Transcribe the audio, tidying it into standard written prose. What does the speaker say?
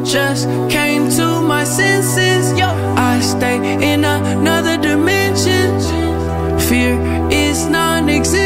just came to my senses. I stay in another dimension. Fear is non-existent.